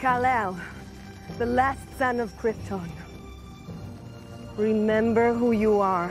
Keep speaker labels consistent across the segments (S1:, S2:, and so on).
S1: Kal-El, the last son of Krypton. Remember who you are.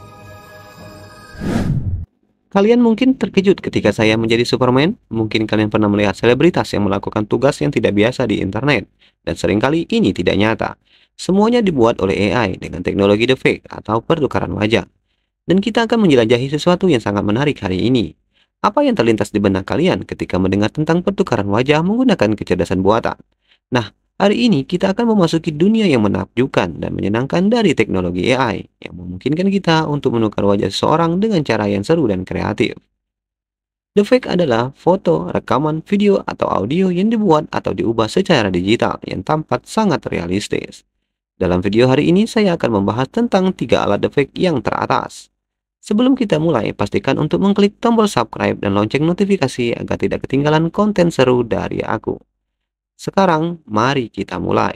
S2: Kalian mungkin terkejut ketika saya menjadi Superman. Mungkin kalian pernah melihat selebritas yang melakukan tugas yang tidak biasa di internet. Dan seringkali ini tidak nyata. Semuanya dibuat oleh AI dengan teknologi deepfake atau pertukaran wajah. Dan kita akan menjelajahi sesuatu yang sangat menarik hari ini. Apa yang terlintas di benak kalian ketika mendengar tentang pertukaran wajah menggunakan kecerdasan buatan? Nah, hari ini kita akan memasuki dunia yang menakjubkan dan menyenangkan dari teknologi AI yang memungkinkan kita untuk menukar wajah seseorang dengan cara yang seru dan kreatif. Deepfake adalah foto, rekaman, video, atau audio yang dibuat atau diubah secara digital yang tampak sangat realistis. Dalam video hari ini saya akan membahas tentang 3 alat deepfake yang teratas. Sebelum kita mulai, pastikan untuk mengklik tombol subscribe dan lonceng notifikasi agar tidak ketinggalan konten seru dari aku. Sekarang, mari kita mulai.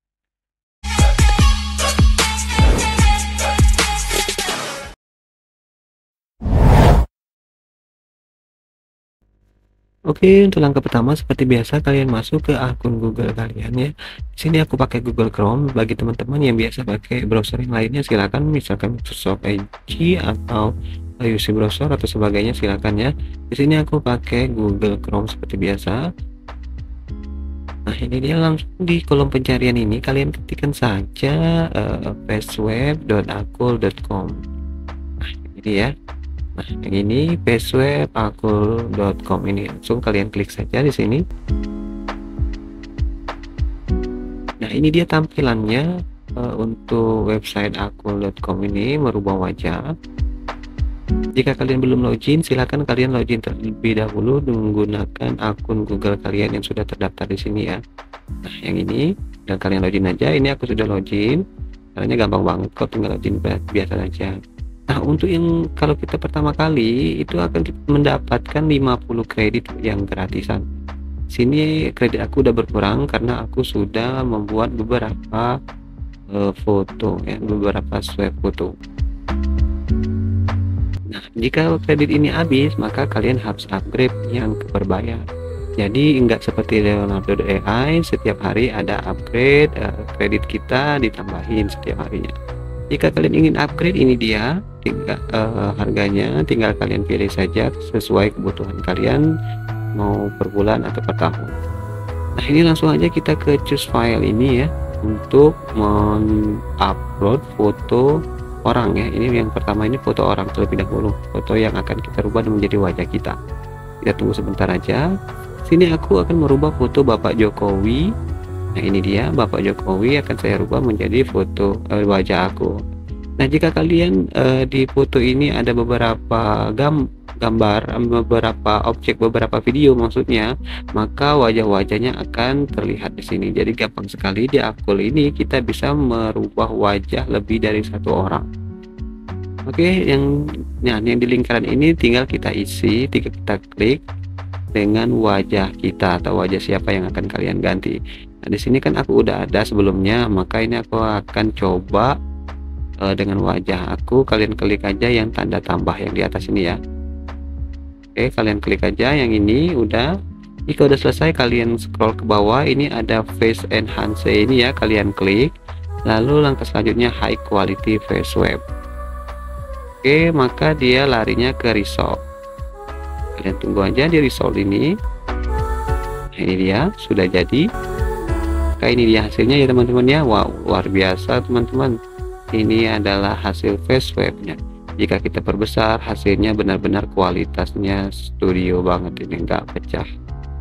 S2: Oke, untuk langkah pertama seperti biasa kalian masuk ke akun Google kalian ya. Di sini aku pakai Google Chrome. Bagi teman-teman yang biasa pakai browser yang lainnya silakan, misalkan Microsoft Edge atau UC browser atau sebagainya silakan ya. Di sini aku pakai Google Chrome seperti biasa. Nah, ini dia langsung di kolom pencarian ini kalian ketikkan saja paceweb.akul.com. Nah, ini dia. Nah, yang ini paceweb.akul.com ini langsung kalian klik saja di sini. Nah, ini dia tampilannya untuk website akul.com ini merubah wajah. Jika kalian belum login, silakan kalian login terlebih dahulu menggunakan akun Google kalian yang sudah terdaftar di sini ya. Nah, yang ini dan kalian login aja. Ini aku sudah login. Caranya gampang banget kok, tinggal login biasa saja. Nah, untuk yang kalau kita pertama kali itu akan mendapatkan 50 kredit yang gratisan. Sini kredit aku udah berkurang karena aku sudah membuat beberapa foto ya, beberapa swap foto. Nah, jika kredit ini habis, maka kalian harus upgrade yang berbayar. Jadi enggak seperti Leonardo AI, setiap hari ada upgrade, kredit kita ditambahin setiap harinya. Jika kalian ingin upgrade, ini dia harganya, tinggal kalian pilih saja sesuai kebutuhan kalian, mau per bulan atau per tahun. Nah, ini langsung aja kita ke choose file ini ya, untuk mengupload foto orang ya. Ini yang pertama, ini foto orang terlebih dahulu, foto yang akan kita rubah menjadi wajah kita. Kita tunggu sebentar aja. Sini aku akan merubah foto Bapak Jokowi. Nah, ini dia Bapak Jokowi akan saya rubah menjadi foto wajah aku. Nah, jika kalian di foto ini ada beberapa gambar, beberapa objek, beberapa video maksudnya, maka wajah-wajahnya akan terlihat di sini. Jadi gampang sekali di akun ini kita bisa merubah wajah lebih dari satu orang. Oke, yang di lingkaran ini tinggal kita isi, kita klik dengan wajah kita atau wajah siapa yang akan kalian ganti. Nah, di sini kan aku udah ada sebelumnya, maka ini aku akan coba dengan wajah aku. Kalian klik aja yang tanda tambah yang di atas ini ya. Oke, kalian klik aja yang ini udah. Jika udah selesai, kalian scroll ke bawah, ini ada face enhance ini ya, kalian klik. Lalu langkah selanjutnya high quality face web. Oke, maka dia larinya ke resolve. Kalian tunggu aja di resolve ini. Nah, ini dia sudah jadi. Maka ini dia hasilnya ya teman-teman ya. Wow, luar biasa teman-teman. Ini adalah hasil face webnya. Jika kita perbesar, hasilnya benar-benar kualitasnya studio banget, ini nggak pecah.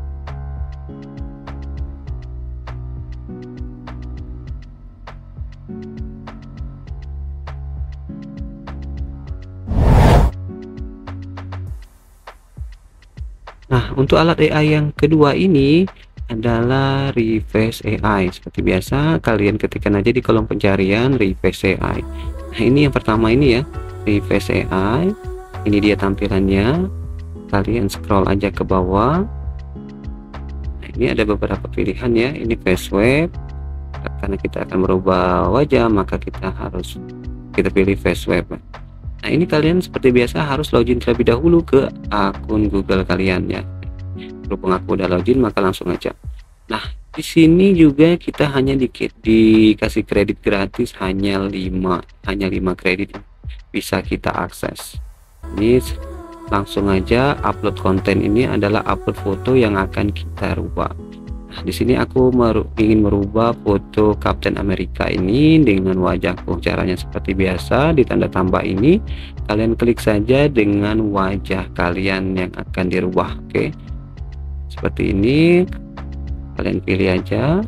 S2: Nah, untuk alat AI yang kedua ini adalah Reface AI. Seperti biasa, kalian ketikkan aja di kolom pencarian Reface AI. Nah, ini yang pertama ini ya, Reface AI. Ini dia tampilannya. Kalian scroll aja ke bawah. Nah, ini ada beberapa pilihan ya. Ini face web. Karena kita akan merubah wajah, maka kita pilih face web. Nah, ini kalian seperti biasa harus login terlebih dahulu ke akun Google kalian ya. Berhubung aku udah login, maka langsung aja. Nah, Di sini juga kita hanya dikasih kredit gratis hanya 5 kredit bisa kita akses. Ini langsung aja upload konten. Ini adalah upload foto yang akan kita rubah. Nah, di sini aku ingin merubah foto Kapten Amerika ini dengan wajahku. Caranya seperti biasa, di tanda tambah ini kalian klik saja dengan wajah kalian yang akan dirubah. Oke, seperti ini. Kalian pilih aja,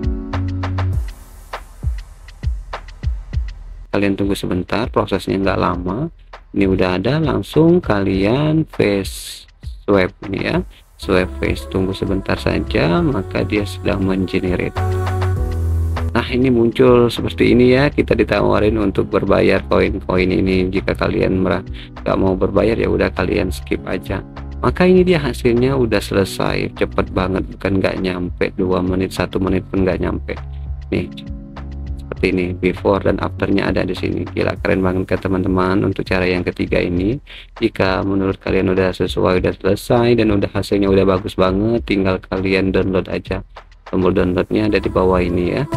S2: kalian tunggu sebentar, prosesnya nggak lama. Ini udah ada, langsung kalian face swipe ini ya, swipe face, tunggu sebentar saja, maka dia sedang mengenerate. Nah, ini muncul seperti ini ya, kita ditawarin untuk berbayar koin-koin ini. Jika kalian nggak mau berbayar, ya udah kalian skip aja. Maka ini dia hasilnya udah selesai, cepet banget, bukan nggak nyampe 2 menit, 1 menit pun nggak nyampe. Nih seperti ini, before dan afternya ada di sini. Gila, keren banget ke teman-teman. Untuk cara yang ketiga ini, jika menurut kalian udah sesuai, udah selesai, dan udah hasilnya udah bagus banget, tinggal kalian download aja. Tombol downloadnya ada di bawah ini ya.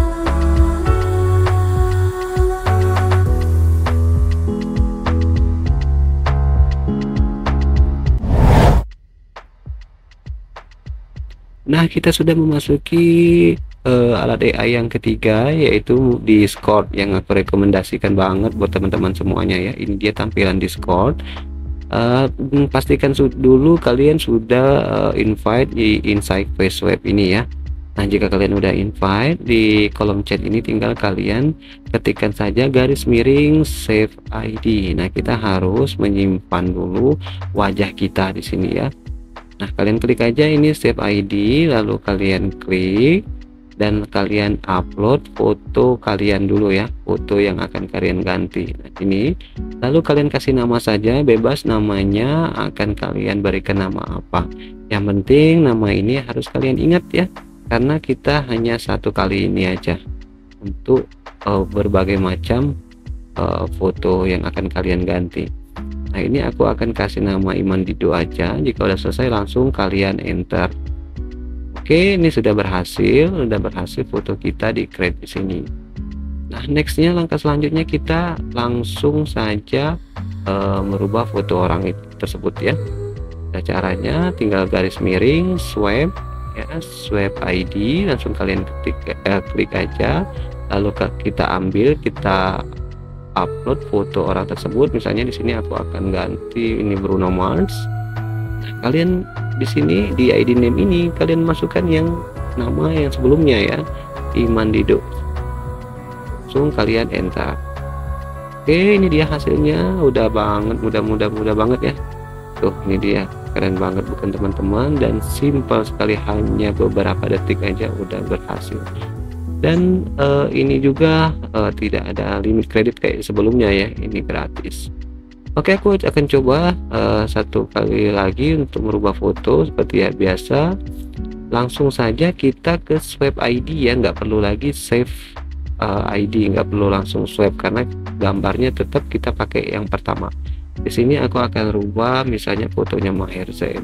S2: Nah, kita sudah memasuki alat AI yang ketiga, yaitu Discord, yang aku rekomendasikan banget buat teman-teman semuanya ya. Ini dia tampilan Discord. Pastikan dulu kalian sudah invite di Inside Face Web ini ya. Nah, jika kalian udah invite, di kolom chat ini tinggal kalian ketikkan saja garis miring save ID. Nah, kita harus menyimpan dulu wajah kita di sini ya. Nah, kalian klik aja ini save ID, lalu kalian klik dan kalian upload foto kalian dulu ya, foto yang akan kalian ganti. Nah, ini lalu kalian kasih nama saja, bebas namanya, akan kalian berikan nama apa. Yang penting nama ini harus kalian ingat ya, karena kita hanya satu kali ini aja untuk berbagai macam foto yang akan kalian ganti. Nah, ini aku akan kasih nama Iman Dido aja. Jika udah selesai, langsung kalian enter. Oke, ini sudah berhasil foto kita di create di sini. Nah, nextnya, langkah selanjutnya kita langsung saja merubah foto orang tersebut ya. Nah, caranya tinggal garis miring swipe ya, swipe ID, langsung kalian klik aja, lalu kita ambil, kita upload foto orang tersebut. Misalnya di sini aku akan ganti ini Bruno Mars. Nah, kalian di sini di ID name ini kalian masukkan yang nama yang sebelumnya ya, Iman Dido. Langsung kalian enter. Oke, ini dia hasilnya, udah banget, mudah banget ya. Tuh, ini dia, keren banget bukan teman-teman, dan simple sekali, hanya beberapa detik aja udah berhasil. Dan ini juga tidak ada limit kredit kayak sebelumnya ya, ini gratis. Oke, aku akan coba satu kali lagi untuk merubah foto seperti ya biasa. Langsung saja kita ke swipe ID ya, nggak perlu lagi save ID, nggak perlu langsung swipe karena gambarnya tetap kita pakai yang pertama. Di sini aku akan rubah misalnya fotonya Maher Zain.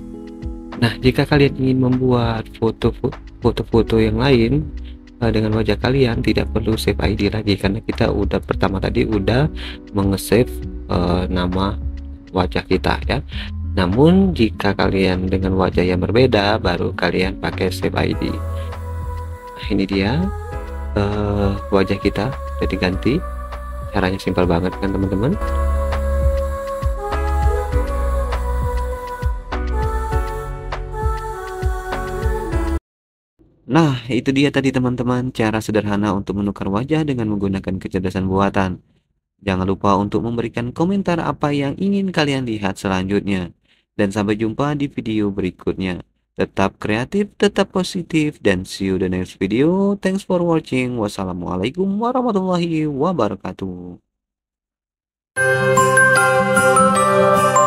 S2: Nah, jika kalian ingin membuat foto-foto yang lain dengan wajah kalian, tidak perlu save ID lagi karena kita udah pertama tadi udah mengesave nama wajah kita ya. Namun jika kalian dengan wajah yang berbeda, baru kalian pakai save ID. Nah, ini dia wajah kita udah diganti. Caranya simpel banget kan teman-teman. Nah, itu dia tadi teman-teman, cara sederhana untuk menukar wajah dengan menggunakan kecerdasan buatan. Jangan lupa untuk memberikan komentar apa yang ingin kalian lihat selanjutnya. Dan sampai jumpa di video berikutnya. Tetap kreatif, tetap positif, dan see you the next video. Thanks for watching. Wassalamualaikum warahmatullahi wabarakatuh.